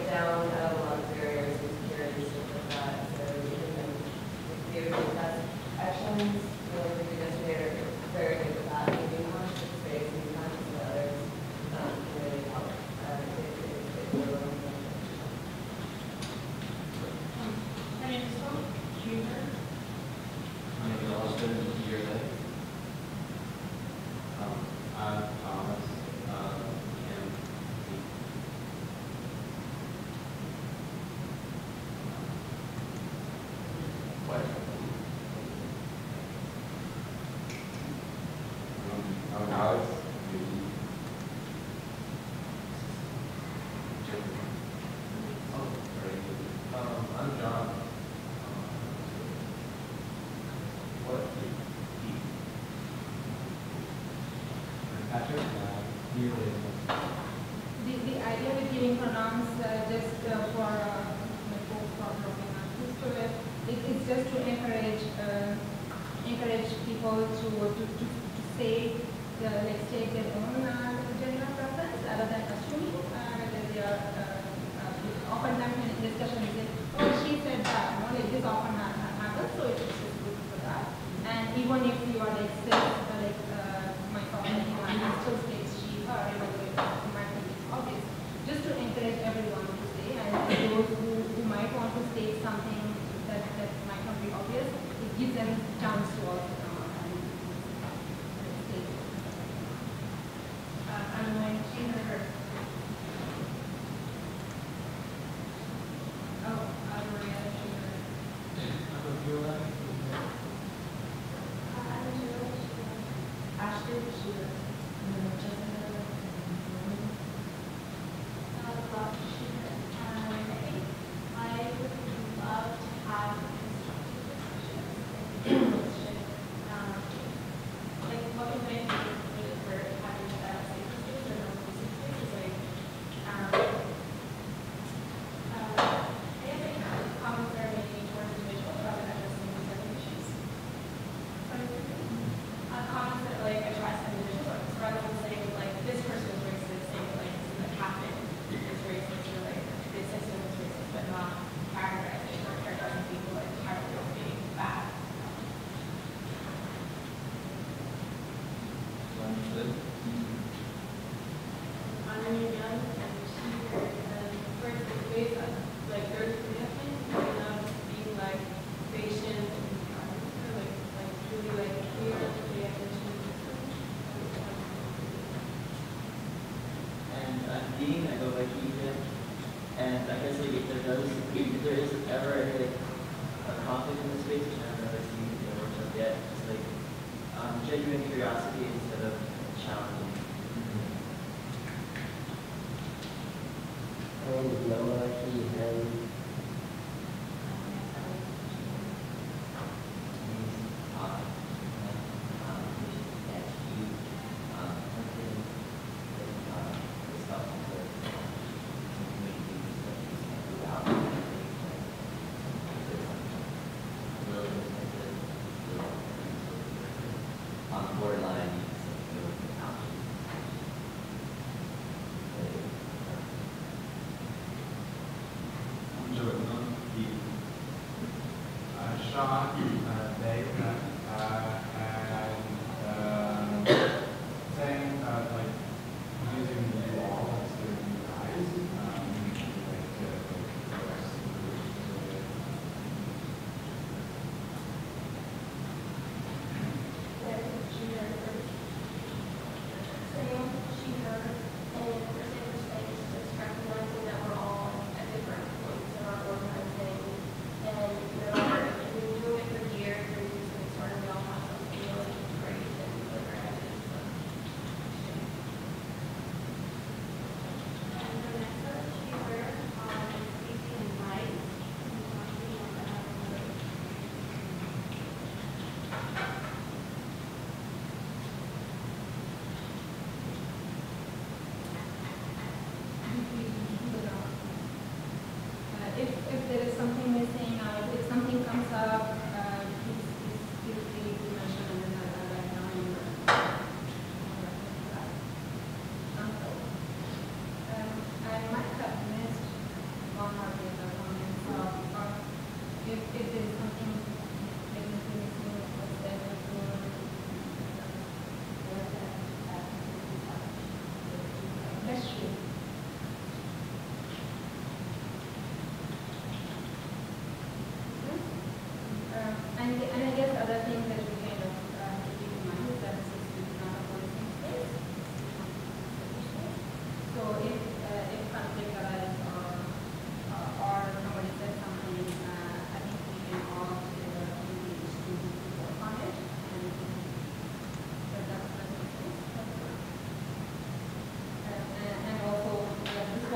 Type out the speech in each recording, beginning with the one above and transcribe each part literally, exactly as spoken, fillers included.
down uh, a lot of barriers and security stuff like that. So even then, we have test actions, really the administrator is very good with that. We do conscious space and conscious with others um, can really help. Uh, it, it, it really My name is Tom Junior. My name is Austin Yearly. Um, I'm Thomas. Um, Kim. What? Um, I'm Alex. Oh, sorry. Um, I'm John. What? Patrick? Uh, Yearly. The, the idea with giving pronouns uh, just uh, for uh, my folks who are looking at used to it, it, it's just to encourage uh, encourage people to to, to, to say the, like state their own uh, gender preference rather than assuming uh, that they are uh, uh, often time in discussion we say, oh she said that, you know, like this often ha- ha- happens, so it's just good for that. And even if you are like cis, uh, like uh, my father, you know, and still states she, her, even though it might be obvious, just to encourage everyone to say, and those who, who might want to state something that, that might not be obvious, it gives them a chance to also come out and state. Uh, I'm going to her. Oh, uh, Maria, she Ashley, she was.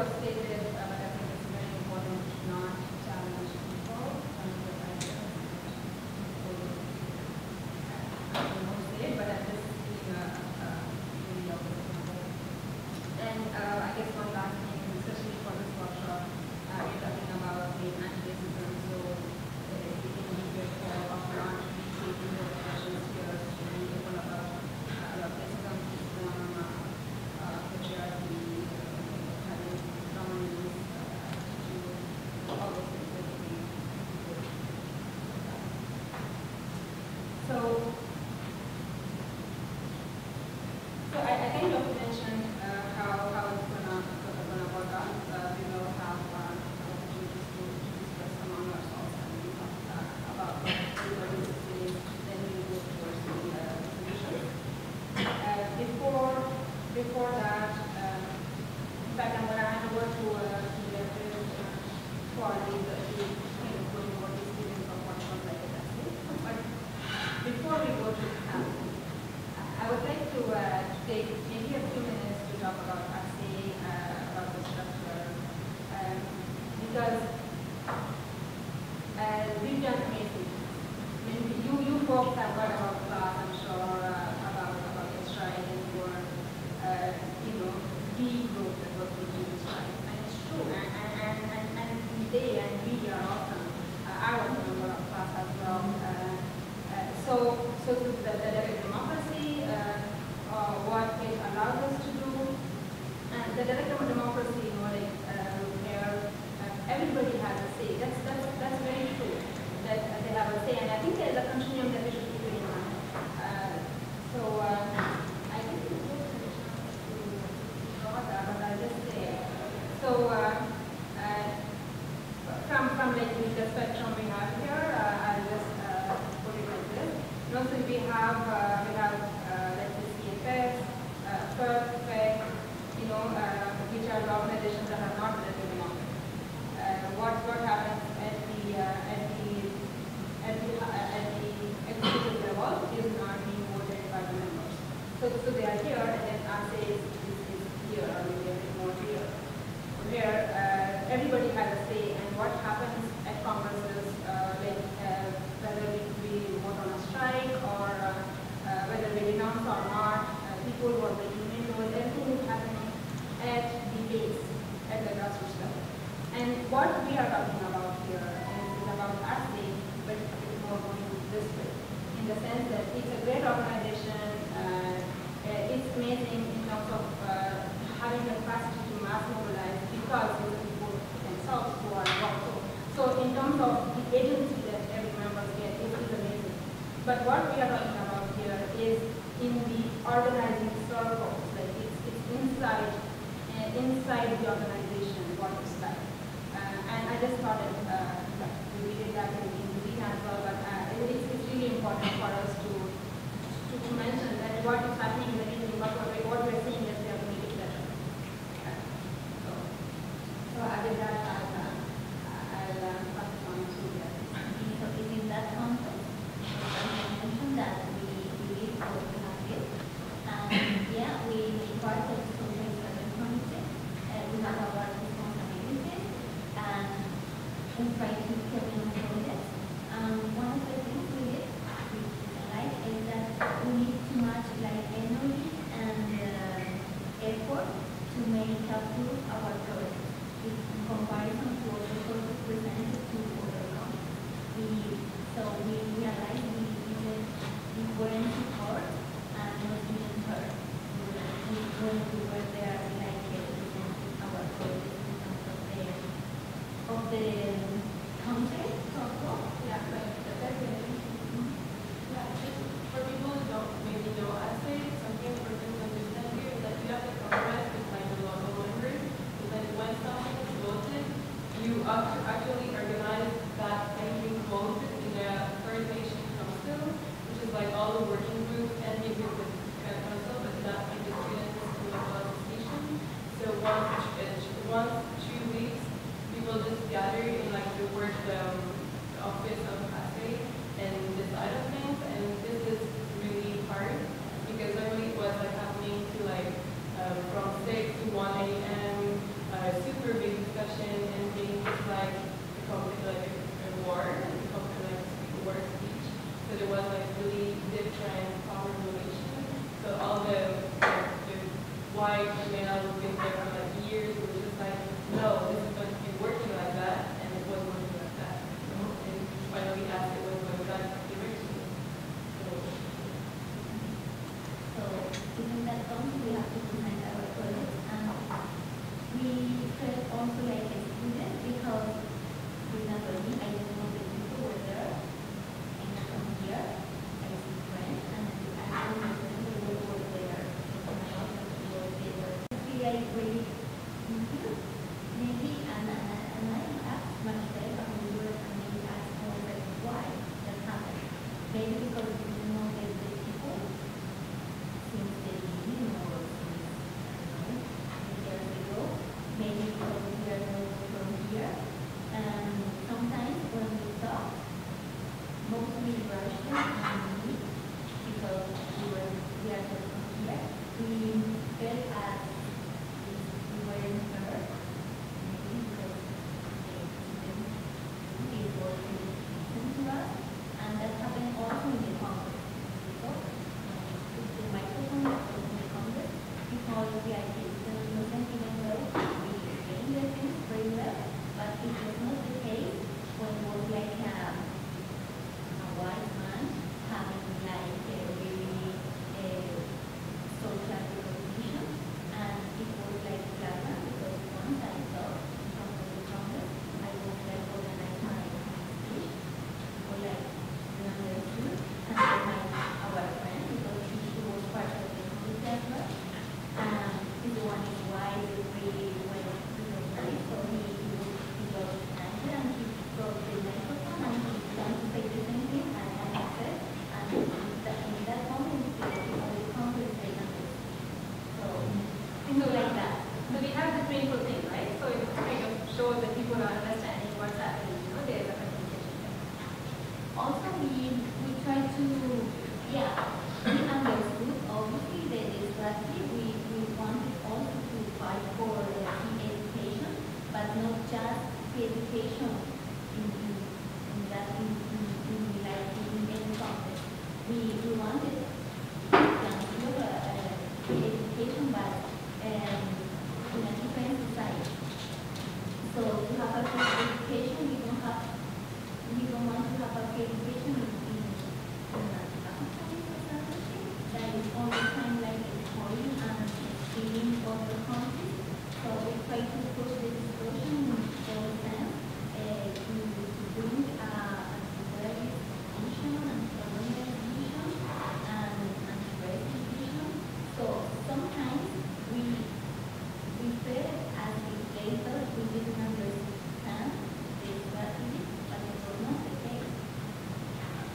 was stated, uh, but I think it's very important not to challenge people on the idea. I don't know say it, but I'm just giving a, a, really opposite. And uh, I guess one last thing, especially for this workshop, uh, we're talking about the anti-racism, so uh, we can be careful of not taking the questions here to be careful about uh, about racism, system, uh, uh, patriarchy, uh, having dominance, uh, to all those things that we do. So, so I, I kind of mentioned uh, how, how it's gonna, gonna work out. Uh, we will have uh, opportunities to, to discuss among ourselves and we talk uh, about what we are going to say, then we will go towards the uh, solutions. Uh, before, before that, um, in fact, I'm gonna hand over to uh, to the uh, for the, the, the kind of going over the experience of what was like a testing. But before we go to that, I would like to uh, take maybe a few minutes to talk about R C A, uh, about the structure, um, because uh, we've done amazing things. I mean, you, you folks have heard about class, I'm sure, uh, about, about the strike and your, uh, you know, the group that was doing the strike. And it's true, and, and, and, and they and we are awesome. Uh, I was a member of class as well. Uh, uh, so, so the, the direct democracy, uh, uh, what it allows us to do, and the direct democracy, you know, like uh, where uh, everybody has a say. That's that's that's very true. That uh, they have a say, and I think there is a continuum that we should keep in mind. Uh, so uh, I think it's good to draw that, but I'll just say. So uh, uh, from from like the spectrum we have here, uh, I'll just uh, put it like this. You know, so we have uh, we have uh, let's say C F S, uh, F E R, F E C, you know, uh, which are the organizations that are not related to democracy. Uh, what what happens at the uh, at the at the uh, at the executive level is not being voted by the members. So so they are here, and then R C A is, is, is here, or maybe a bit more here. Where uh, everybody has a say, and what happens at congresses, uh, like uh, whether we, we vote on a strike or uh, uh, whether we renounce or not, uh, people who are the union doors, everything is happening at the base, at the grassroots level. And what we are talking about here is, is about R C A, but it's more going this way, in the sense that it's a great organization, uh, uh, it's amazing in terms of uh, having the capacity to mass mobilize because it's the people themselves who are involved. So, so in terms of the agency that every member gets, it is amazing. But what we are talking about here is in the organizing circles, like it's, it's inside, uh, inside the organization, what it's like. Uh, and I just thought it, uh, we did that in, in the as well, but uh, it, it's, it's really important for us to, to, to mention that what is happening in the region, what, what we're seeing is they are going to make it better. So, so I did that, I'll, uh, I'll uh, pass it on to the So it is that context, as I mentioned, that we, we live for Copenhagen. And yeah, we be part of the social service committee. Uh, we have our responsibilities and we try to keep in progress. Um, one of the things we did, which I like, is that we need too much like energy and uh, effort to make approve our project in comparison to other projects presented to other companies. We, so we realized we needed different support and not being heard. We, when we were there, we like presenting our project in terms of the, of the content of what? Yeah, but that's it. Yeah, just for people who don't maybe know us, something important to understand here is that you have to compromise with like the local members. So then when something is voted, you act- actually organize that thing being voted in the First Nation Council, which is like all the working groups and the group of the council, but not like the students in the association. So once, uh, once two weeks, people just gather in like the work um, office of A S A and decide on things, and this is really hard because normally it was like happening to like uh, from six to one A M, uh, super also like a student because, for example, me, I don't know the people were there, and I come here, I see friends, and I don't know the people who were there, and my husband were there. I feel like really confused, maybe, and, and, and I asked myself, and we were, and maybe asked myself why that happened. Maybe because we didn't know the, the people since the beginning or since, I don't know, years ago. Maybe because we are not from here. And sometimes when we talk, mostly Russian and me, because we were we are not from here, we felt as if we weren't heard. Maybe because they didn't people didn't listen to us. And that happened also in the Congress. People, uh, with the microphone in the Congress, because we are kids, there was no sentiment well. We explained the things very well, but it was not the case when it was like a, a wise man having like a really uh, social recognition, and it was like flagrant because once I thought in front of the Congress, I was like organizing my speech, or like understood, and then my our friend, because she, she was part of the committee as well, and is the one is why we really went to the place, so he, he was he was angry and he brought the microphone and he wanted to say the same thing, and I said, and in that, in that moment, the people of the Congress they understood. So things like that. So we have the twinkle thing, right? So it kind of shows that people are understanding what's happening. You know, there is a communication there. Also, we we try to, yeah, we understood obviously the, the strategy. We, we wanted also to fight for uh, free education, but not just free education in, in, in that, in, in, in like in any context. We, we wanted to ensure uh, free education, but um, in a different society. So to have a free education, we don't have we don't want to have a free education in, in, in a country that is all the time like exploring and stealing other countries. So we try to push the discussion in all sense uh, to, to bring a anti-terrorist vision, anti-colonial vision, and anti-racist vision. So sometimes we we feel as if later we didn't understand the strategy, but it was not the case.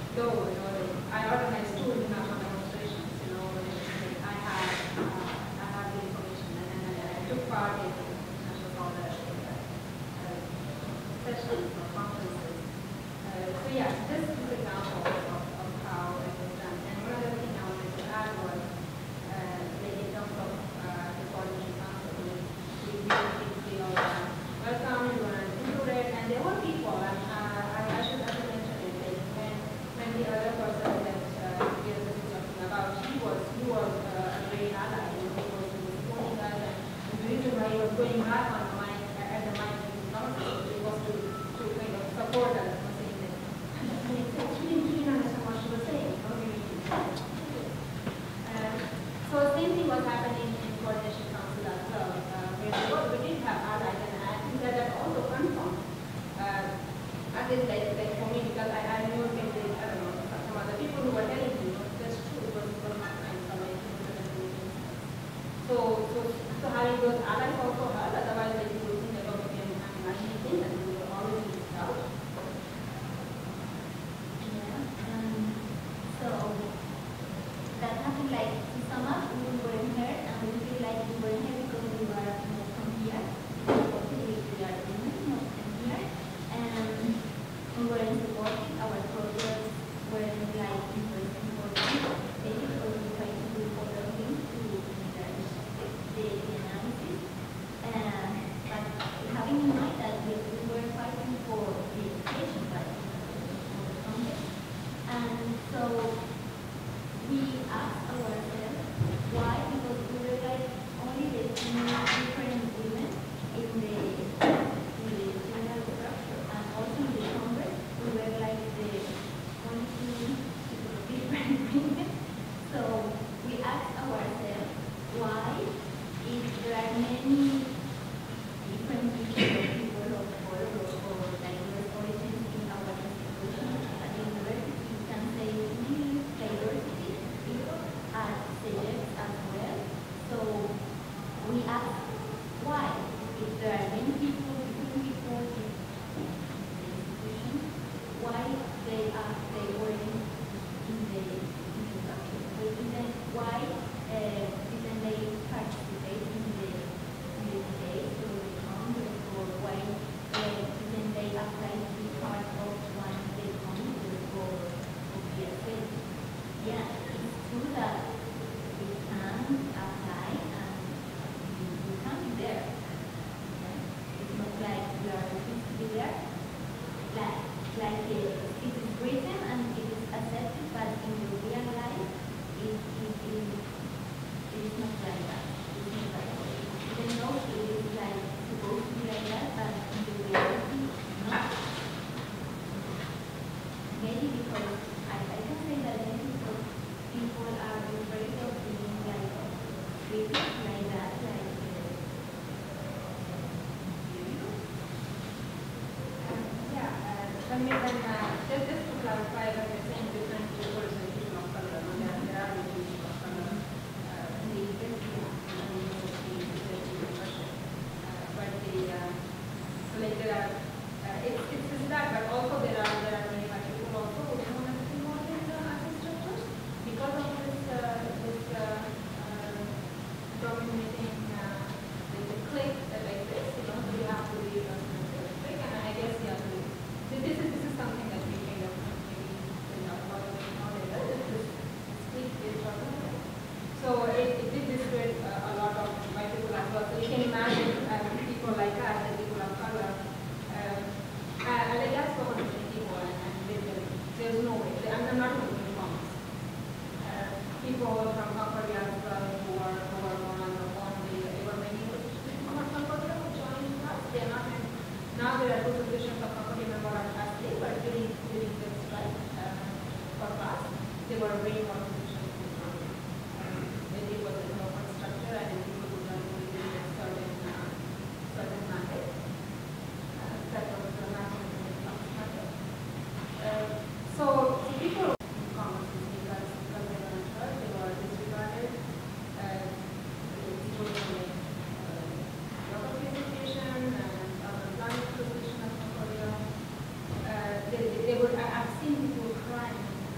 though, you know, like, I organize two international demonstrations, you know, like, like, I have, uh, I have the information, and then I, I took part in international solidarity uh, uh, sessions or conferences. Uh, so yeah, this is an example of, of how it was done. And one other thing I wanted to add was, uh, like in terms of uh, the coordination council, we we really feel uh, welcome, we were included, and there were people, and uh, I, I should have to mention it, like, when, when the other person that uh, we were just talking about, he was, he was uh, a great ally, and he was, he was supporting us, and the reason why he was going back on the mic, uh, at the mic in the council, it was to, to kind of support us, and saying that, and it's actually, we didn't understand what she was saying, you know, we need to uh, so same thing was happening in coordination council as well, uh, where we, were, we did have allies, and I think that that also confirmed, uh, at least like, like for me, because I, I knew that they, I don't know, some other people who were telling me, you know, that's true, it was, it was not nice, so like, so, so, so having those allies also helped, otherwise like, you would think that, okay, I'm, I'm not meeting, and we were always reached out. Yeah, um, so that happened like to sum up, we weren't here, and we feel like we weren't here because we were not from here. Okay, we are women, not from here, and we weren't supporting our progress, weren't like interested for them. They just also try to do other things to encourage the, the analysis. And but having in mind that we, we were fighting for the education right for the context. And so we asked ourselves why, because we were like only the two different women in the in the general structure, and also in the Congress we were like the only two different women. So we asked ourselves why, if there are many different people, people of color or, or diverse origins in our institution at the university, you can say many diversity people are subjects as well. So we ask why, if there are many people, different people in the institution, why they are they were in, in the in the structure. So then why uh, didn't they participate in the in the debate or the congress, or why uh, didn't they apply to be part of one of the congress or or be a friend? Yeah, it's true that we can apply and we, we can be there. Yeah? It's not like we are refused to be there. Like, like uh, it is written and it is accepted, but in the real life, it, it, it, it is not like that. It is not like that. Even though it is like supposed to be like that, but in the reality, not. Maybe because I, I can say that maybe because people are afraid of being like treated like that, like uh, serious. Um, yeah, uh, let me then, uh, just, just to clarify that we're saying different people and people of color, no? there, there are many people of color uh, in the university and in the university in Russia. Uh, but the, uh, so like there are, uh, it's, it's just that, but also there are, there are many white people also who don't want to be involved in the artist structures because of this, uh, this, uh, uh, dominating, uh, the, the clique that exists, you know, so you have to be a clique, and I guess you have to, so this is, this is something that we kind of maybe did not follow in knowledge, this is clique-based organization. So it, it did dissuade uh, a lot of white people as well, so you can imagine uh, people like us, and people of color, um, and, and like that's for many people, and, and they, they, there's no way, I'm, I'm not going to promise. Uh, people from Concordia as well who are who are born on the born they, they were many people from Concordia who joined us. They are not in, now there are two positions of Concordia member at class A, but during during this strike uh, for class, they were way more positions in Concordia. Um, maybe it was an open structure and then people who don't really get certain uh, certain mandate. Uh, that was the maximum in the structure. Uh, so, so people in Congress because because they were not heard, they were disregarded. Uh, people from like uh, geography education and other planning position of Concordia. Uh, they, they, they were, I, I've seen people crying in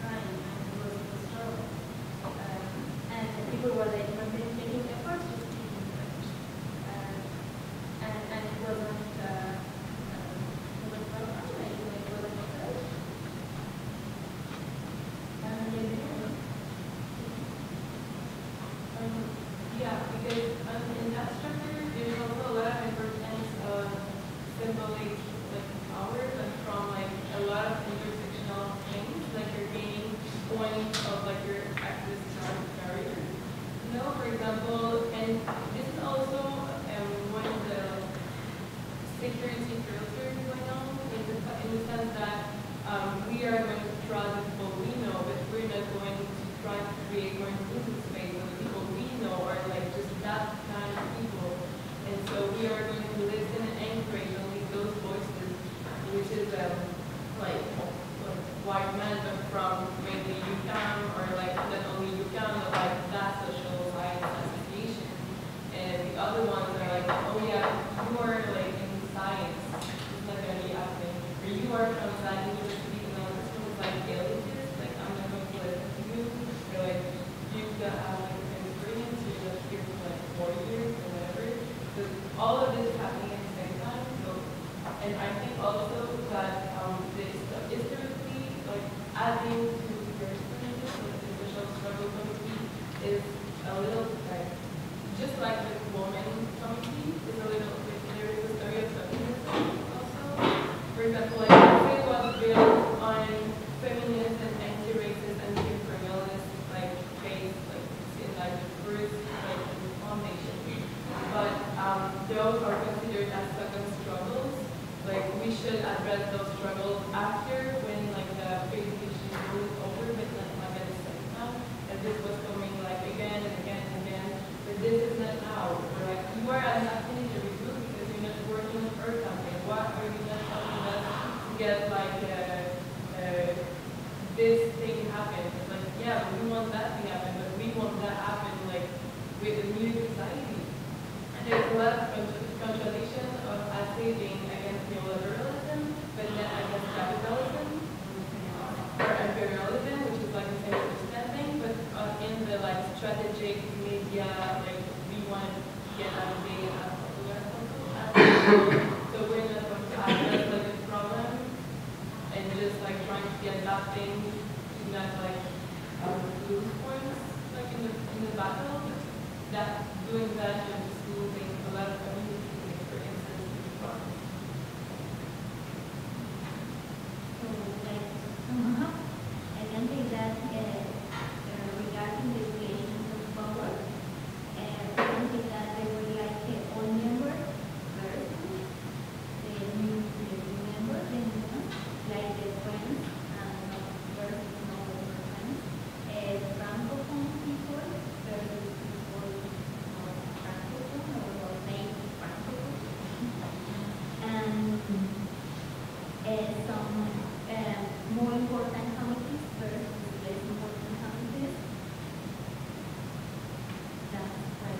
example, and this is also um, when the security filter is going on, in the, in the sense that um, we are going to trust the people we know, but we're not going to try to create more inclusive space. So the people we know are like just that kind of people. And so we are going to listen and encourage only those voices, which is um, like, like white men, but from maybe UCAM, or like not only UCAM, but like that social science association. And the other ones are like, oh yeah, you are like in science, it's not going to be happening. Or you are from that university, you know, this one is like elitist, like I'm not going to listen to you. Or like, you that have like an experience, you're just here for like four years or whatever. So all of this is happening at the same time. So, and I think also that um, this historically, like adding to your experiences, like the social struggle committee is a little like, just like the woman committee is a little bit, there is a story of feminism also. For example, like it was built on feminist and anti-racist, anti-imperialist like base, like in like the first like foundation. But um, those are considered as second struggles. Like we should address those struggles after when like the purification is over, but not like at the same time. And this was coming like again and again and again. But this is not now. We're like, you are not finished your review because you're not working on Earth something. Why are you not helping us to get like uh, uh, this thing happen? It's like, yeah, we want that thing happen, but we want that happen like with the new society. And there's a lot of contra contradiction of us being against neoliberalism, but then against capitalism or imperialism, which is like the same understanding, but uh, in the like strategic media, like we want to get out of being as popular as possible. So we're not going to address like the problem and just like trying to get that thing to not like um, lose points like in the in the battle. That doing that and just losing a lot of community experiences with farms. So, like, uh-huh. I can think that uh, uh, regarding the relations of power, uh, I can think that they were like uh, all members first, the new, the new members, the new ones, like the friends, and not first, no friends, uh, the francophone people versus people not francophone or native francophone, and uh, some um, more important committees versus less important committees. That's why.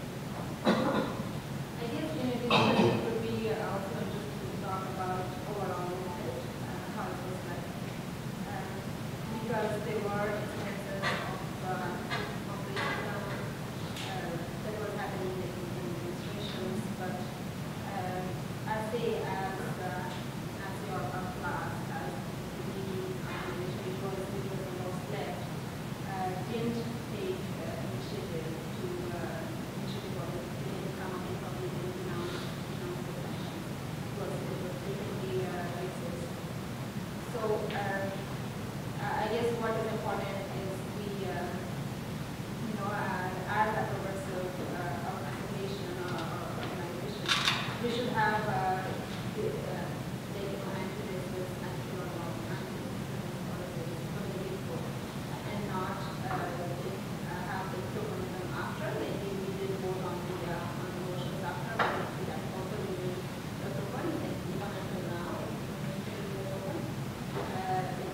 I guess in addition, it would be also just to talk about overall message, uh, how it was like. Um, because there were instances of, uh, of racism uh, that was happening in different administrations, but um, I say as, uh, as your uh, class, as the administration, which was, which was the most left, uh, didn't take uh, initiative to uh, initiative or didn't come up with public and denounce denounce the sanctions. It was it was definitely uh, racist. So uh, I guess what is important is we, uh, you know, uh, as a progressive uh, organization or, or organization, we should have uh, the, uh, taken anti-racist, anti-colonial, anti-feminist policies from the get-go, and not uh, take, uh, have the tokenism after. Like we we did vote on the uh, on the motions after, but we have also given the token, like even until now, we still give the token. Uh, like,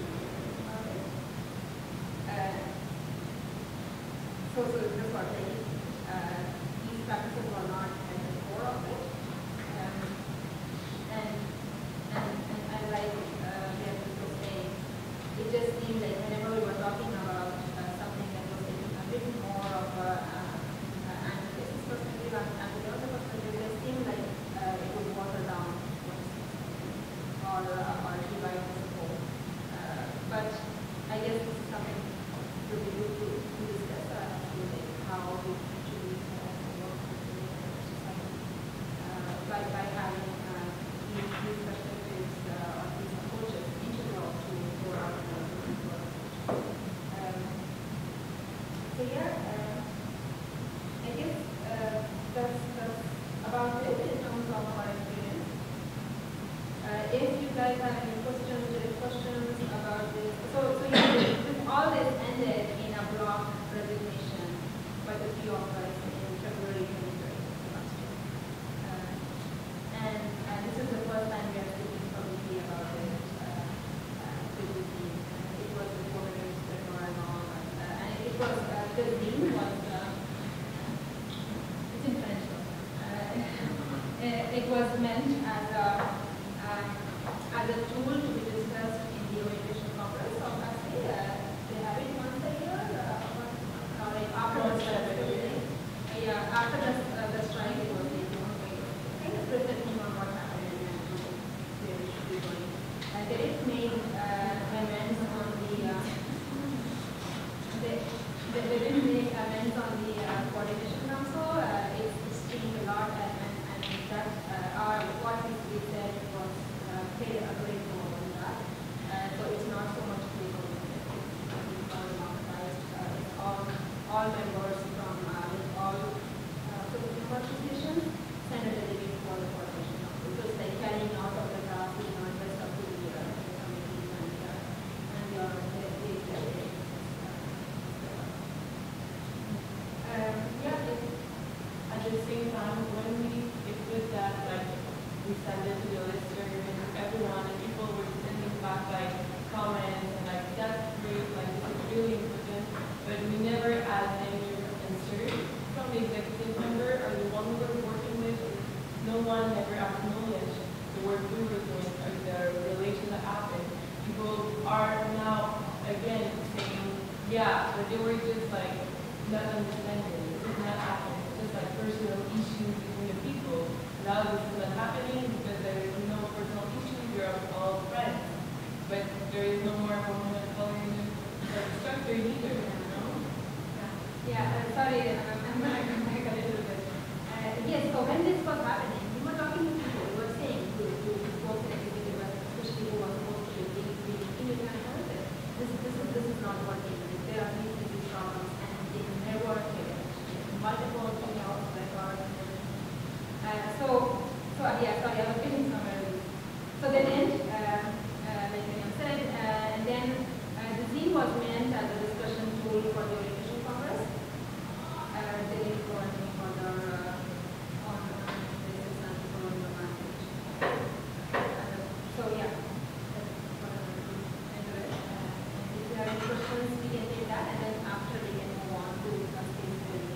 uh, so, so this was like, uh, these practices were not at the core of it. Um, and, and, and I like, uh, Beatrice was saying, it just seemed like whenever we were talking about uh, something that was taking a bit more of a, uh, uh, anti-racist perspective, and anti-racist perspective, it seemed like uh, it would water down what is or, uh, or divide the support. Uh, but I guess this is something to be good to, to discuss, uh, to like how we guys have any questions, direct questions about this? So, so yeah, this, this, all this ended in a block resignation by the few of us in February twenty-third last year. Uh, and uh, this is the first time we are speaking publicly about it uh, uh, with the team. Uh, it was before the Mister Moran, uh, and it was, uh, the team was, uh, it's in French though. Uh, uh, it was meant as a, um, as a tool to be discussed in the orientation conference of A S E. Uh, they have it once a year, uh, once, uh, like after the strike. Uh, yeah, after the, uh, the strike, it was like, you know, kind of reflecting on what happened and where we should be going. Uh, they did make uh, amends on the, uh, they, they, they didn't make amends on the uh, coordination council. Uh, it's, it's changed a lot, and, and, and that uh, our, what we we said was uh, played a great role in that. Uh, so it's not so much legal, it's all democratized. Uh, it's all, all members from uh, with all uh, Philippine associations send a delegate for the coordination council. So it's like carrying out of the task, you know, just up to the, uh, the committees and, uh, and your the, the delegates. Um, yeah, it, At the same time, when we, it was that, like, we send it to the lister and everyone, and people were sending back, like, comments, and, like, that's great, like, this is really important, but we never add any insert from the executive member or the one we were working with. No one ever acknowledged the work we were doing or the relation that happened. People are now, again, saying, yeah, but they were just, like, not understanding, this is not happening. Just like personal issues between the people. Now this is not happening because there is no personal issues, we are all friends. But there is no more woman of color in the structure either, you know? yeah, uh, sorry, I'm, I'm going to come back a little bit. Uh, yes, so when this was happening, we were talking to people, we were saying to, to, to folks in executive, especially who was supposed to be being in this, this, is, this is not working. There are these, these problems, and they never clear. Multiple emails, records, and everything. Uh, so, so uh, yeah, sorry, I was getting somewhere. So then, uh, uh, like Miriam said, uh, and then uh, the zine was meant as a discussion tool for the orientation congress. Uh, they didn't go any further uh, on this and colonial language. Uh, so yeah, that's what I'm going to do into it. Uh, and if you have any questions, we can take that, and then after we can move on to discuss things with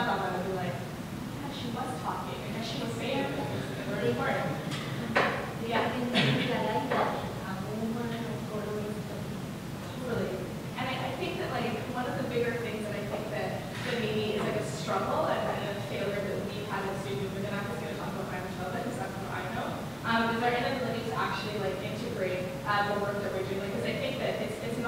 the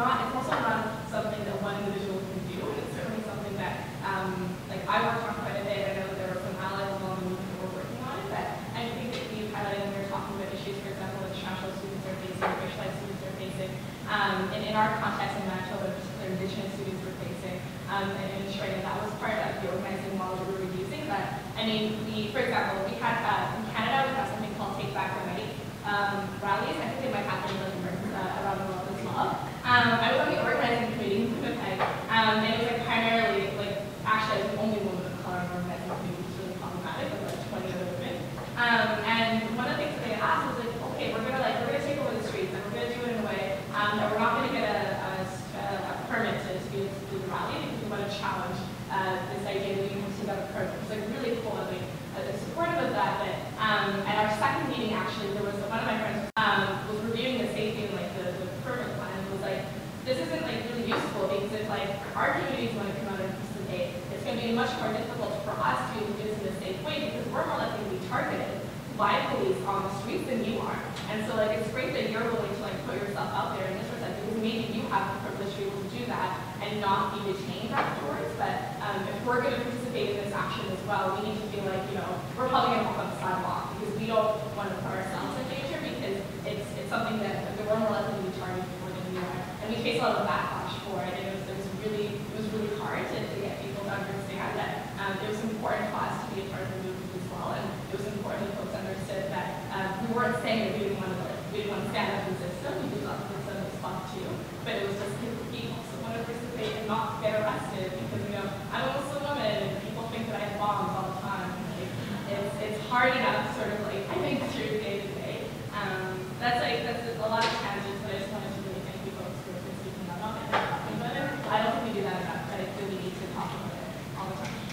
not, it's also not something that one individual can do. It's certainly something that, um, like I worked on quite a bit. I know there were some allies along the movement that were working on it, but I think that we've highlighted when we were talking about issues, for example, that international students are facing, racialized students are facing, um, and in our context in Manitoba, particularly Indigenous students were facing, um, and ensuring that that was part of the organizing model that we were using. But I mean, we, for example, we had uh, in Canada, we have something called Take Back the Mighty um, rallies. I think they might happen in other places uh, around the world as well. Um, I was on the organizing committee in Winnipeg, um, and it was like primarily, like, actually I was the only woman of color in the organizing committee, which was really problematic, with like twenty other women. Um, and one of the things that they asked was like, okay, we're gonna like, we're gonna take over the streets, and we're gonna do it in a way um, that we're not gonna get a, a, a permit to, to, do, to do the rally, because we want to challenge uh, this idea that you have to have a permit. It's like really cool, and like, uh, supportive of that. But um, at our second meeting, actually, there was one of my friends um, was reviewing the safety and like the, the permit plan, and was like, this isn't like really useful, because if like our communities want to come out and participate, it's going to be much more difficult for us to do this in a safe way, because we're more likely to be targeted by police on the streets than you are. And so like it's great that you're willing to like put yourself out there in this respect, because maybe you have the privilege to be able to do that and not be detained afterwards. But um, if we're going to participate in this action as well, we need to feel like, you know, we're probably going to walk on the sidewalk, because we don't want to put ourselves in danger, because it's it's something that we're more likely to be targeted for than we are. And we face a lot of backlash for it, and it was, it was really it was really hard to, to get people to understand that um, it was important for us to be a part of the movement as well, and it was important that folks understood that um, we weren't saying that we didn't want to like, we didn't want to stand up in the system. We did love the system as well too, but it was just because we also want to participate and not get arrested, because you know I'm a Muslim woman and people think that I have bombs all the time. Like, it's it's hard enough, sort of like I think through day to day. Um, that's like that's a lot of tangents, but I just wanted to really thank you folks for for speaking up on it and talking about it. I don't think we do that enough, but I feel we need to talk about it all the time.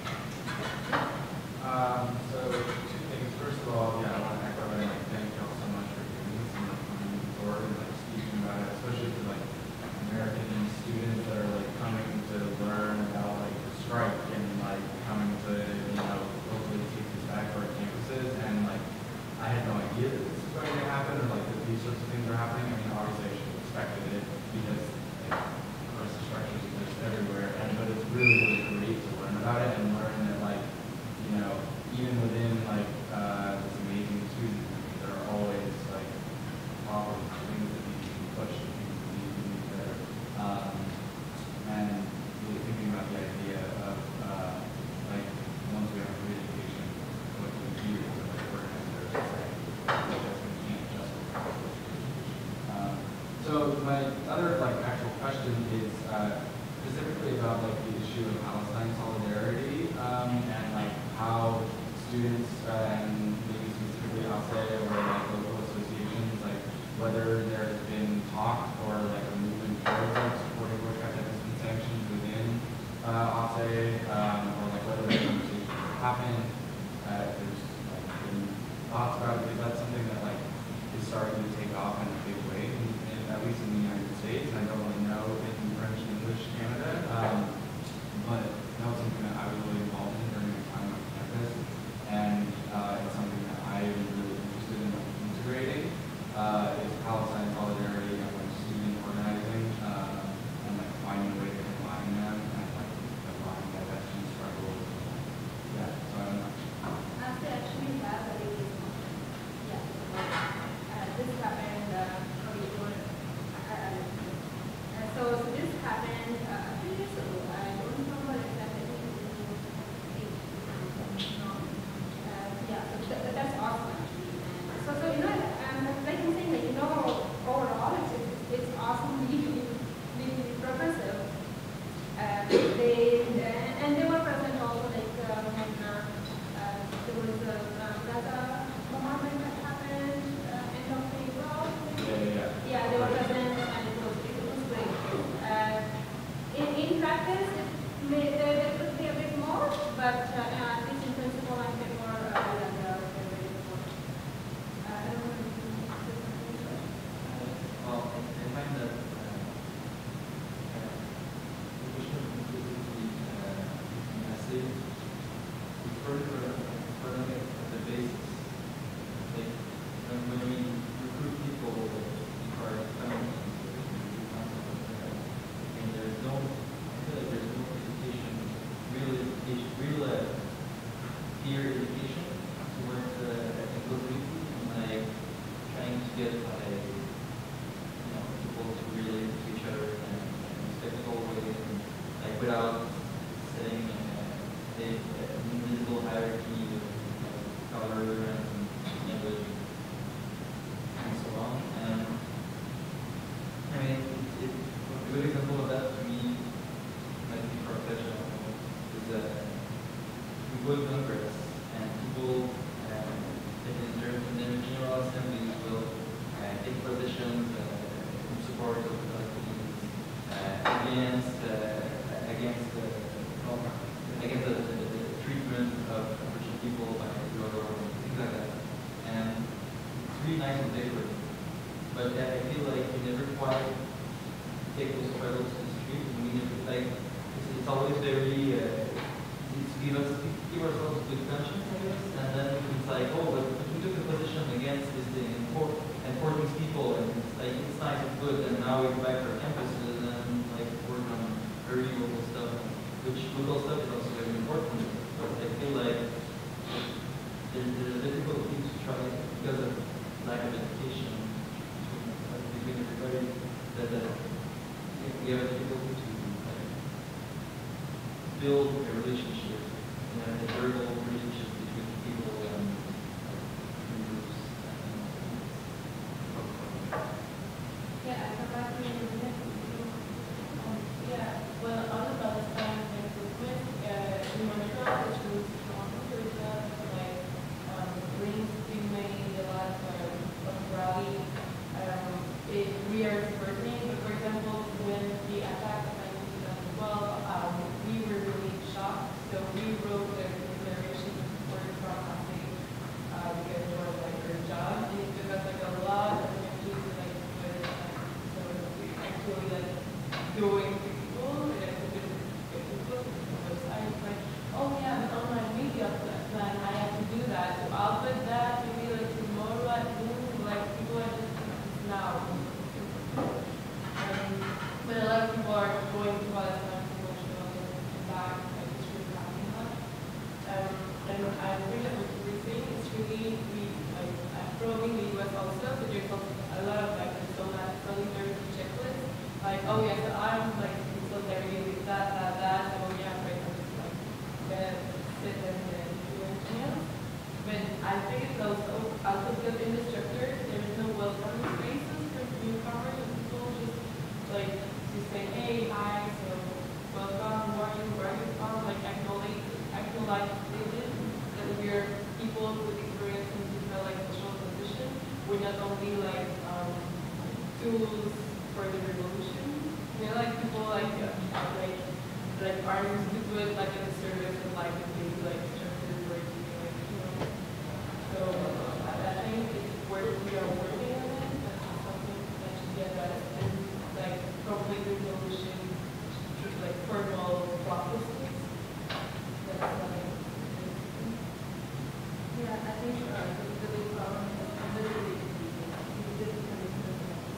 Um, so two things. First of all, yeah, I want to echo and like thank y'all so much for doing this and like coming forward and like speaking about it, especially for like American students that are like coming to learn about like the strike and like coming to, you know, hopefully take this back to our campuses. And like I had no idea that this was going to happen, or like that these sorts of things are happening. I mean, obviously I should have expected it, because like, of course the structures exist everywhere, and but it's really, really great to learn about it and learn that like, you know, even within like uh, this amazing student, there are always like problems, things that need to be pushed, things that need to be better. Um, and really thinking about the idea of uh, like once we have free education, what do we do to like organize our society? Because we can't just um, so my other like actual question is uh, specifically about like the issue of Palestine solidarity um, and like how students uh, and maybe specifically A S E or like local associations, like whether there has been talk or like a movement towards like supporting work ethics and sanctions within uh, A S E, um, or like whether those conversations have happened. Uh, if there's like been thoughts about it, because that's something that like is starting to take off in a big way, in, in, at least in the United States. And I don't really know in French and English Canada, um, but that was something that I was really involved in during my time on campus, and uh, it's something that I am really interested in like, integrating. Uh, is Palestine solidarity and like student organizing without setting uh, a, an invisible hierarchy of uh, color and language and so on. And I mean, it, it, a good example of that to me might be professional is uh, we go to Congress and people uh, in the in the General Assembly will uh, take positions uh, in support of Palestinians uh, against uh, against uh, well, against the, the, the treatment of Aboriginal people by the government, things like that. And it's really nice on paper, but uh, I feel like we never quite take those struggles to the street. And we never like it's, it's always very uh, it's give us give ourselves good conscience, I guess, and then it's like, oh, but we took a position against this thing and for and for these people, and it's like it's nice and good, and now we go back to our campuses and like work on very local stuff, which local stuff is also very important. But I feel like there's, there's a difficulty to try because of lack of education between everybody that uh, we have a difficulty to like, build a relationship, you know, a verbal relationship between people and like, groups. Yeah, I forgot to mention. Yeah, well, on the Palestine movement, uh, in Montreal, which was Toronto, Georgia, like, um, rings being made, a lot of, um, of rally. Um, it, we are supporting, but for example, when the attack happened in twenty twelve, um, we were really shocked. So we wrote a declaration of support from Asi, uh, because it was like our job. And it took us like a lot of energy to like put it, like, so we actually like going to people, and I took it to Facebook, to the website, like, oh yeah, an online media plan, I have to do that. So I'll put that maybe like tomorrow at noon, like people are just now. Um, but a lot of people are going to Palestine to Montreal and back, like it's really happening a lot. Um, and I think that what you were saying is really, we, like, uh, probably in the U S also, but there's also a lot of like solidarity checklists. Like, oh yeah, so I'm like in solidarity with that, that, that, oh yeah, right, I'm just like gonna sit and uh, do anything else. But I think it's also, also because in the structure, there is no welcoming spaces for newcomers and people just like to say, hey, hi, so welcome, who are you, where are you from, like acknowledge, acknowledge that we're people with experience in different like social position. We're not only like um, tools for the revolution. You know, like people like uh, like like arms to do it like in the service of like the big like structured work, like you know. So uh, I think it's where we are working on it. That's something that should be addressed and like complete revolution, just like formal processes. That's like. Yeah, I think uh, the, the big problem is literally the difficulty of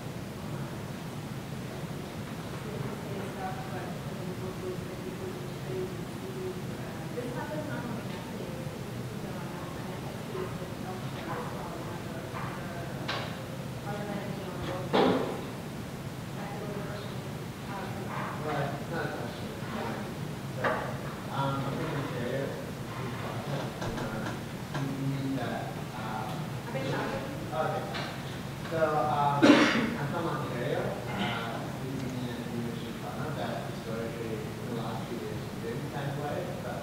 this happens not only in States, it's also and I see it in healthcare as well, organizing on both sides. That's a good question. Um, Right, it's not a question. So, um, I'm going to share it. You mean that, uh, I've been shouting. okay. So, um, I'm from Ontario. Uh, speaking in the University of Toronto, that historically, in the last few years, has been kind of way, but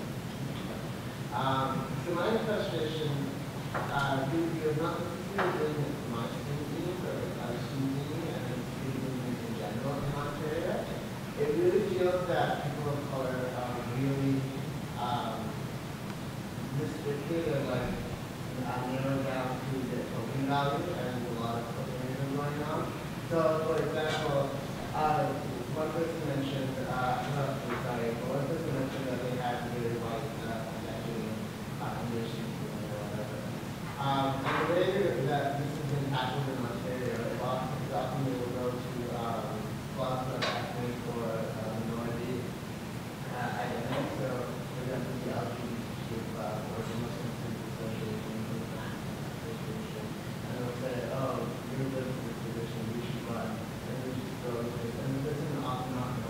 um, so my frustration, uh, you, you're not necessarily doing it for my student union, but other student union, and then student union in general in Ontario. It really feels that people of color are really um, restricted and like uh, narrowed down to their token value, and a lot of tokenism going on. So, for example, uh, one person mentioned, uh, I'm not really sorry, but one person mentioned that they had really white uh, actually uh, English or whatever. Um, and the way that this has been tackled in Ontario, it often, often they will go to um, clubs of ethnic or uh, minority uh, identity. So, for example, the L G B T Q club or the Muslim Student Association, Association, and they'll say, oh, you're living in this position, you should run, and we just go with this. And this is often not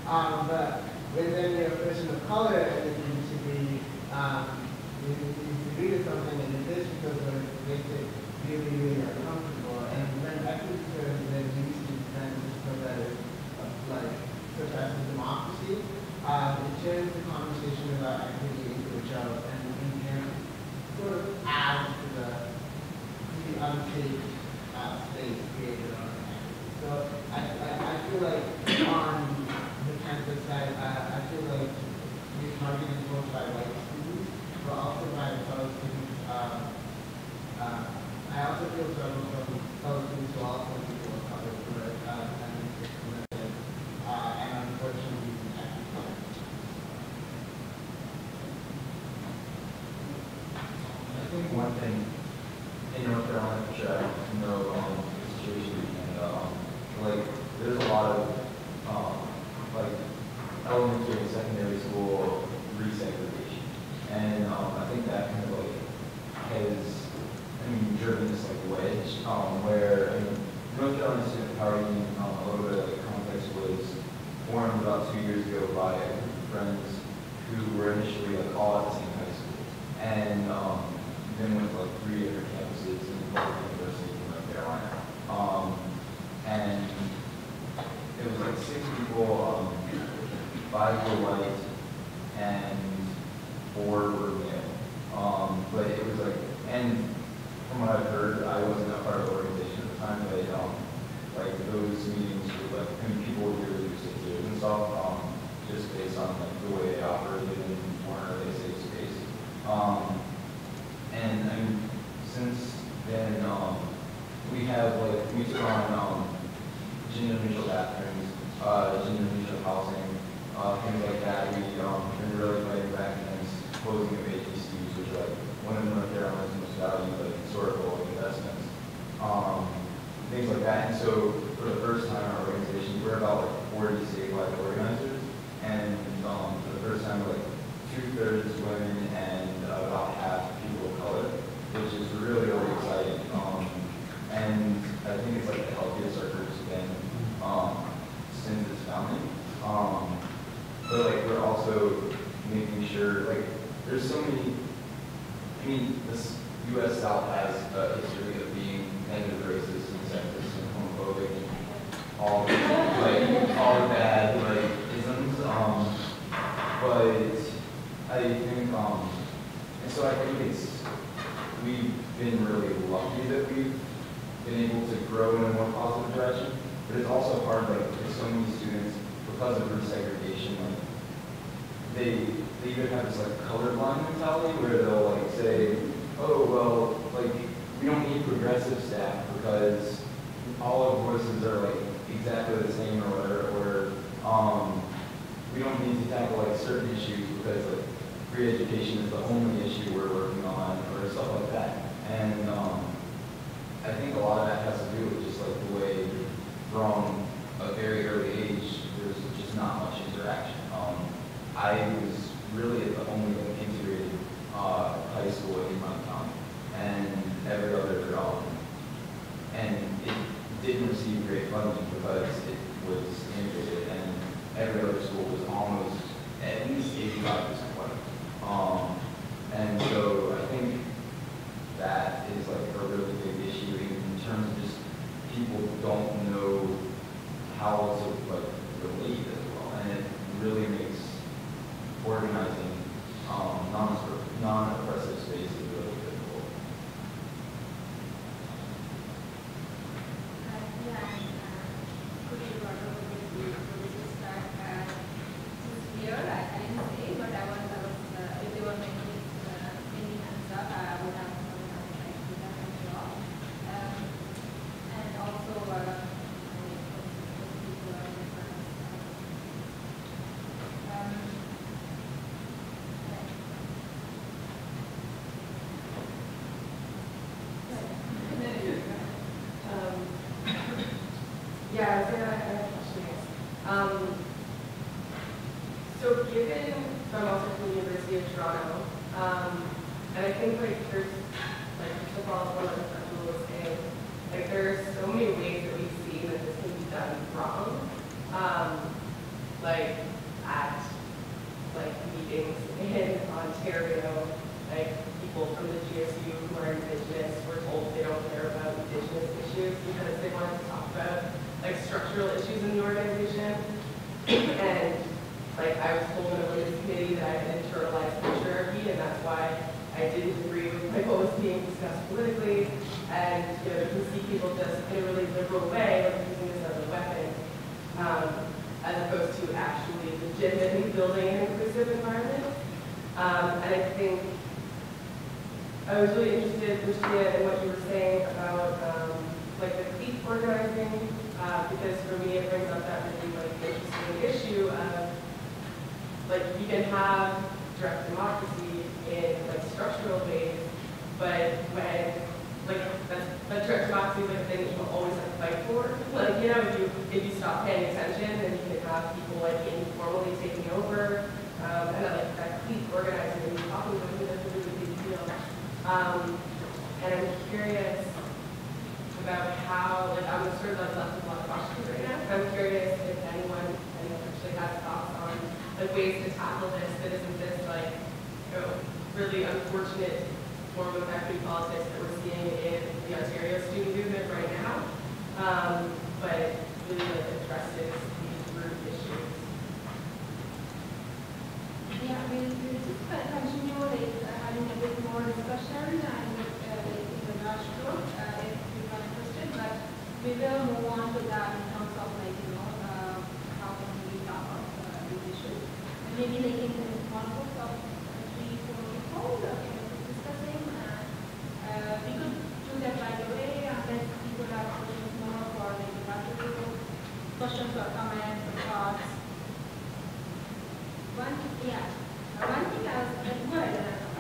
Um, but when then you're a person of color and then you disagree, um, you, you disagree with something and it is because it makes it really, really uncomfortable. And then equity terms then used to kind of just that it's like suppresses democracy. Um, it turns the conversation about equity into a joke and, and can sort of add to the, to the unsafe uh, space created on equity. So I, I, I feel like on the campus side, uh, I feel like we're targeted both by white students, but also by fellow students. Um, uh, I also feel struggle from fellow students who are also people of color who are uh, limited, uh, and unfortunately, I think one thing in North Carolina, for sure, I don't know um, the situation in Canada, um, like, there's a lot of, um, like, elementary and secondary school resegregation. And um, I think that kind of, like, has, I mean, driven this, like, wedge, um, where, I mean, North Carolina Student Power Union, um, a little bit of, like, context, was formed about two years ago by a group of friends who were initially, like, all at the same high school. And, um, then went to like three different campuses in both universities in North Carolina. Um, and it was like six people, um, five were white, and four were male. Um, but it was like, and from what I've heard, I wasn't a part of the organization at the time, but um, like those meetings were like, I mean, people were really receptive and stuff, um, just based on like the way they operated and weren't really a safe space. Um, And I mean, since then, um, we have like, we took on um, gender neutral bathrooms, uh, gender neutral housing, uh, things like that. We um, been really fighting back against closing of A T Cs, which are like one of North Carolina's most valued like historical investments, um, things like that. And so for the first time in our organization, we're about like forty statewide organizers, and um, for the first time, like two thirds women and uh, about half people of color, which is really, really exciting. Um, and I think it's like the healthiest our group's been um, since its founding. Um, but like we're also making sure, like there's so many, I mean, this U S South has a history of being negative racist and sexist and homophobic and all, like, all the bad, like, isms. Um, but I think, um, and so I think it's, we've been really lucky that we've been able to grow in a more positive direction, but it's also hard, like, for so many students, because of resegregation, like, they, they either have this, like, colorblind mentality where they'll, like, say, oh, well, like, we don't need progressive staff because all our voices are, like, exactly the same or whatever, or, um, we don't need to tackle, like, certain issues because, like, free education is the only issue we're working on, or stuff like that. And um, I think a lot of that has to do with just like the way from a very early age, there's just not much interaction. Um, I was really at the only like, integrated uh, high school in my town, and every other, um, and it didn't receive great funding because it was integrated, and every other school was almost at least eighty-five percent. Um, and so I think that is like a really big issue in terms of just people don't know how to like relate as well, and it really makes organizing um, non non-oppressive spaces really difficult. Uh, yeah, uh, could you talk about the religious start uh, this year? I, I didn't say, but I was, I was uh, if they were making uh, many hands up, I would have, I would have tried to do that as well. Um, and also, uh, people are different. Um, Um, yeah, I was gonna, I have a question, I guess. Um, so given, I'm also from the University of Toronto, um, and I think like there's, like to follow what Rachel was saying, like there are so many ways that we see that this can be done wrong. Um, like throw away, like using this as a weapon, um, as opposed to actually legitimately building an inclusive environment. Um, and I think I was really interested, Lucia, in what you were saying about um, like the clique organizing, uh, because for me it brings up that really like interesting issue of like you can have direct democracy in like structural ways, but when like that's, that direct democracy is like a thing that you always have to fight for. Like you know, if you if you stop paying attention, then you can have people like informally taking over, um, and that, like that clique organizing and talking about it, that's a really big deal. Um, and I'm curious about how, like, I'm sort of like left with a lot of questions right now. I'm curious if anyone, anyone actually has thoughts on like ways to tackle this that isn't this like, you know, really unfortunate form of equity politics that we're seeing in the Ontario student movement right now, um, but really like addresses these root issues. Yeah, we will just continue like uh, having a bit more discussion and uh, like in the large group uh, if you are interested, but we will move on to that in terms of like, you know, uh, how can we talk about uh, these issues. And maybe like in a small group of uh, three, four people uh, you know, discussing, uh, uh, we could do that right away unless people have questions more for like the larger group, questions or comments or thoughts. One, yeah, uh, one thing I was, uh, good.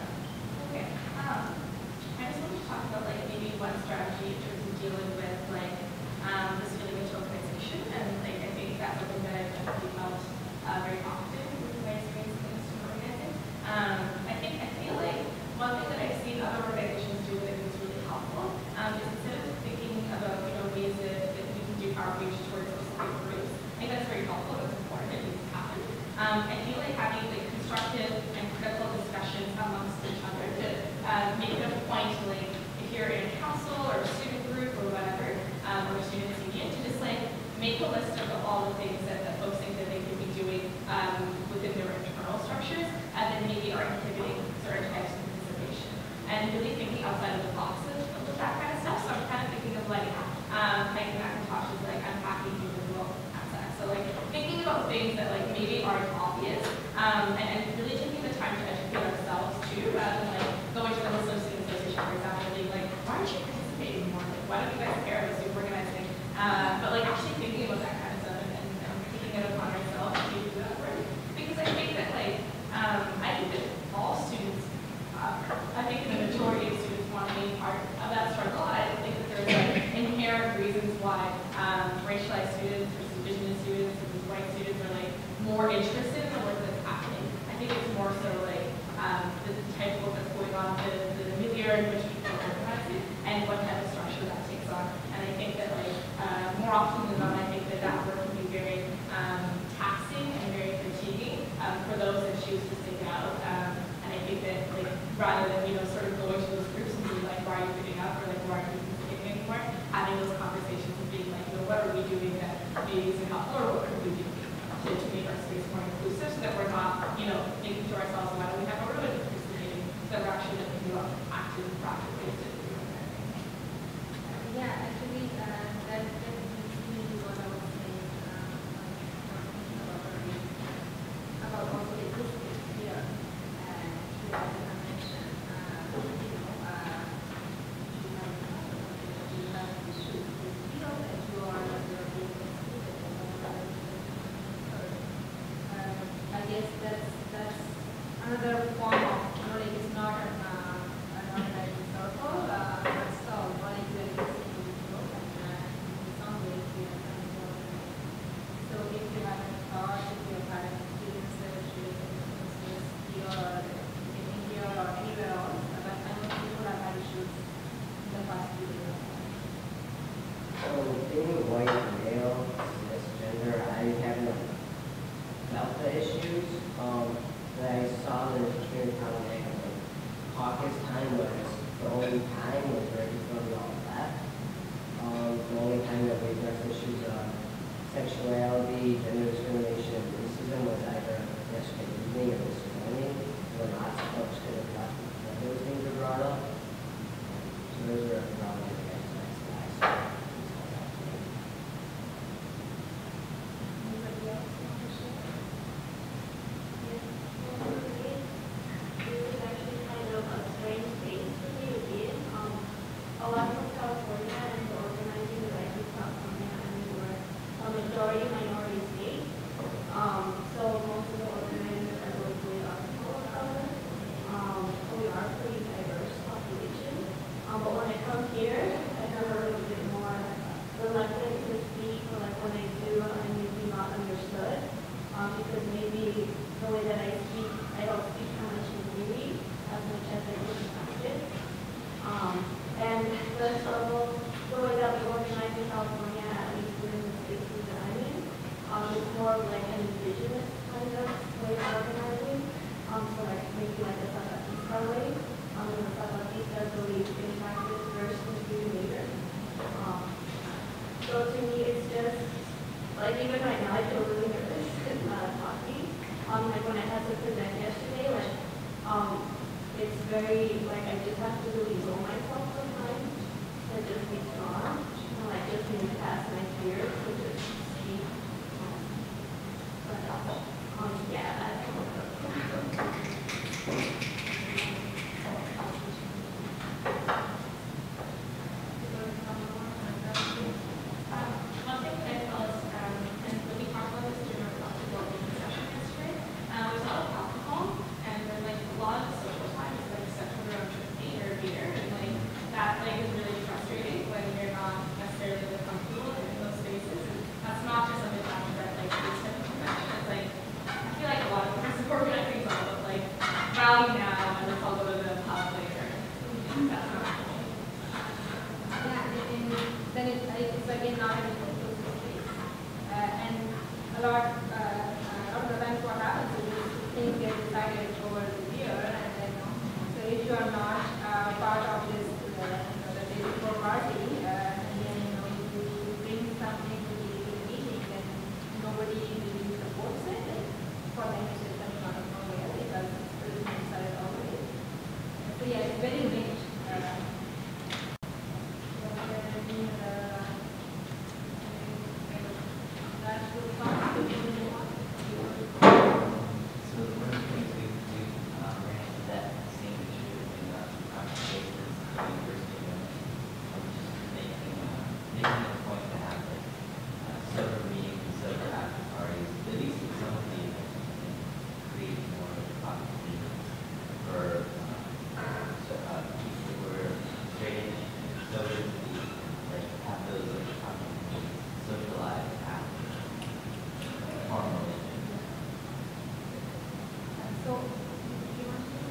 Okay. Um, I just want to talk about like maybe one strategy in terms of dealing with like um, this feeling of tokenization, and like I think that's something that I've definitely felt uh, very often with my experience in student organizing. Um, I think I feel like one thing that I've seen other organizations do that I think is really helpful um, is instead of thinking about you know ways that, that we can do outreach towards specific groups. I think that's very helpful. That's important. It needs to happen. Um, I feel like having like constructive and critical discussions amongst each other to uh, make it a point to like if you're in a council or a student group or whatever, um, or a student union, to just like make a list of all the things that, that folks think that they could be doing um, within their internal structures, and then maybe are inhibiting certain types of participation. And really thinking outside of the box of, of that kind of stuff. So I'm kind of thinking of like um, Megan McIntosh is like unpacking invisible assets. So like thinking about things that like maybe aren't obvious, um, and, and really taking the time to educate ourselves too, rather than like going to the Muslim Student Association, for example, and being like, why aren't you participating more? Like, why don't you guys care about student organizing? Uh, but like actually thinking about that kind of stuff and, and, and taking it upon ourselves to do that work. Because I think that like, um, I think that all students, uh, I think the majority of students want to be part of that struggle. I don't think that there's like inherent reasons why um, racialized students versus indigenous students versus white students are like more interested in the work that's happening. I think it's more so like um, the type of work that's going on, the, the milieu in which people are organizing, and what type of structure that takes on. And I think that like uh, more often than not, I think that that work can be very um, taxing and very fatiguing um, for those that choose to stick out. Um, and I think that like rather than you know sort of going to those groups and being like, why are you picking up, or like why aren't you participating anymore, having those conversations and being like, you know, what are we doing that maybe isn't helpful, or what are we doing to, to make our space more inclusive, so that we're not, you know, thinking to ourselves, why don't we have a room and participating, so that we're actually looking to active, practice ways to do it. Yeah, actually, uh, that, that leads me to what I was saying um, uh, about earlier, about also the acoustics here, and here at the convention, uh, you know, uh, you have, you have to shoot this feel that you are, you're being excluded from all other uh, I guess that's, that's another a lot from California and the organizing that I do California, and we were a majority minority state. Um, so most of the organizers are locally are people of color. Um, so we are a pretty diverse population. Um, but when I come here, I have a little bit more reluctant to speak, or like when I do, I'm usually not understood. Um, because maybe the way that I speak, I don't speak how much in theory as much as I do in practice. Um, and the struggle, the way that we organize in California, at least within the spaces that I'm in, um, is more of like an indigenous kind of way of organizing. Um, so like maybe like the Zapatista way. Um, and the Zapatistas believe in practice first and do later. Um, so to me, it's just, like even right now, I feel really nervous uh, talking. Um, like when I had to present yesterday, like um, it's very like I just have to really know myself sometimes to just be strong, and like just move past my fear to just speak. Um, but um, yeah, that's Um, one thing that I felt, um, and when we talked about this during our coffee building session yesterday, um, there's a lot of alcohol, and then like a lot of the social time is like centered around drinking or beer, and like that like is really frustrating when you're not necessarily really comfortable in those spaces. And that's not just something that happens at like this type of convention. It's like I feel like a lot of places organizing some of like rally now and let's all go to the pub later. That's not cool. Yeah, and and then it, it's again not an inclusive space. Uh, and a lot, uh, uh, a lot of the times what happens is things get decided over the year, and then, you know, so if you are not uh, part of this, uh, you know, the day before party, uh, and then, you know, if you bring something to the meeting, then nobody really supports it, and for them it's just coming out of nowhere because it's decided already. So yeah, it's very rich. Uh, So one of the things we, we um, ran into that same issue in the conversations at the University of um, just making, uh, making a point to have like uh, several meetings and several after parties, at least in some of the events, and create more opportunities for uh, so, uh, people who are straight edge and so to be like have those like opportunities socialize after formally. So, you want to?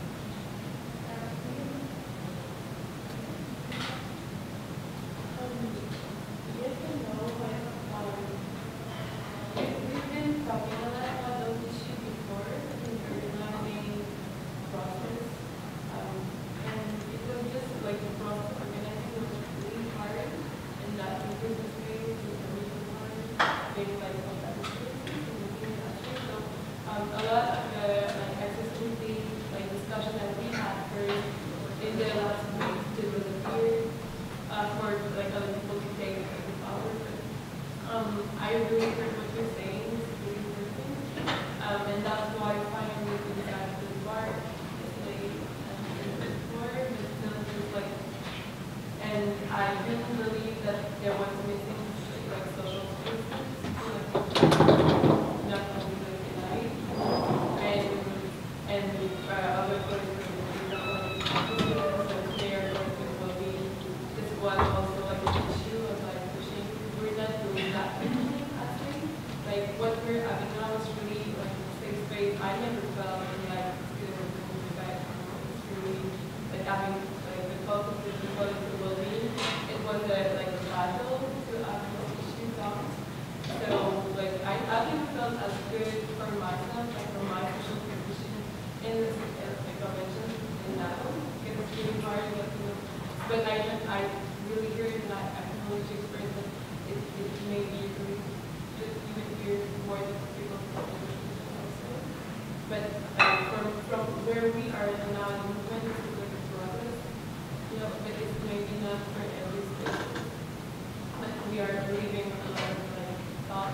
Yes and no, but um, we've been talking a lot about those issues before in the learning process. Um, and it was just like the process of organizing was really hard, and that includes space, the reason why being like competitive spaces and looking at that. So um, a lot of the like accessibility like discussion that we had first in the last week to disappear uh, for like other people to take like, the power. But um, I really heard what you're saying. It's really important. Um, and that's why finally we decided to embark yesterday and before, but still just like, and I didn't believe that there was missing like social spaces, like not only like tonight, and and uh, other places that were so there like with well-being. This was also like an issue of like pushing. We're not doing that actually classroom. Like what we're having now is really like a safe space. I never felt like students were going back. It's really like having like the focus is the focus of well-being. It was a like a battle to have those issues on. So like I I haven't felt as good for myself, like for my social position in this uh, like convention in that one. It was really hard, like, you know, but I I really heard and I acknowledge the experience that it, it made me really just even hear more different people from the position also. But um, from from where we are now in the movement, it's like a progress, you know, but it's maybe not for every space. But we are leaving a lot of like thought.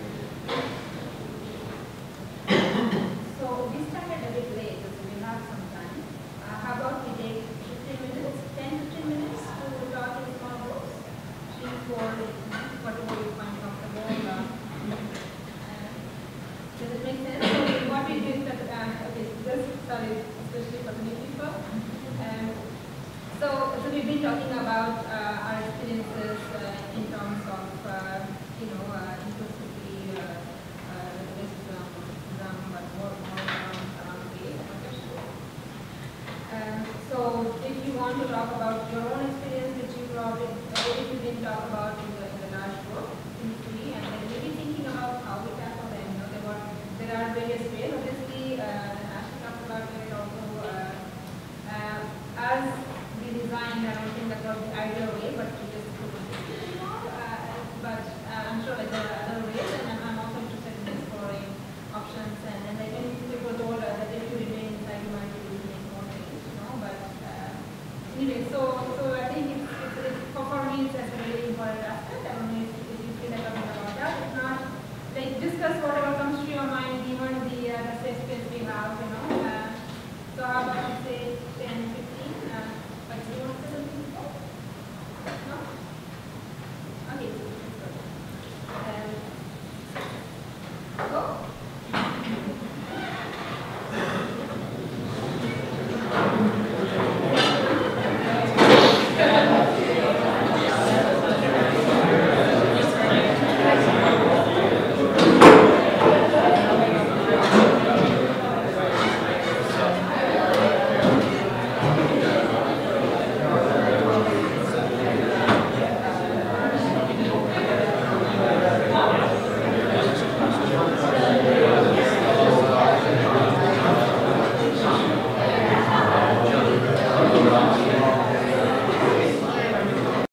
So we started a bit late, so we have some time. Uh, how about we take fifteen minutes, ten, fifteen minutes to talk about